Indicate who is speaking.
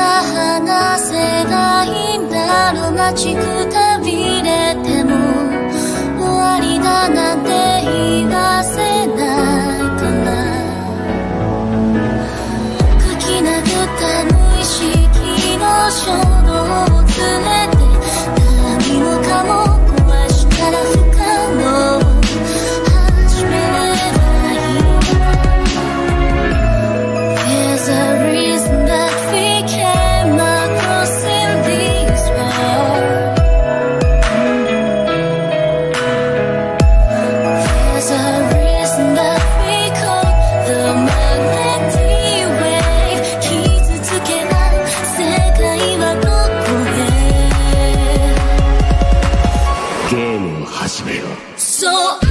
Speaker 1: だ話せないんだろうな。ちくたびれても終わりだなんて言わせないかな。書き殴った無意識の衝動を連れて何もかも壊したら不可能。始めればいい。There's a reason that we came across in this world. There's a reason that we call the magnetic wave. 傷つけば世界はどこへ。ゲームを始めよう。そう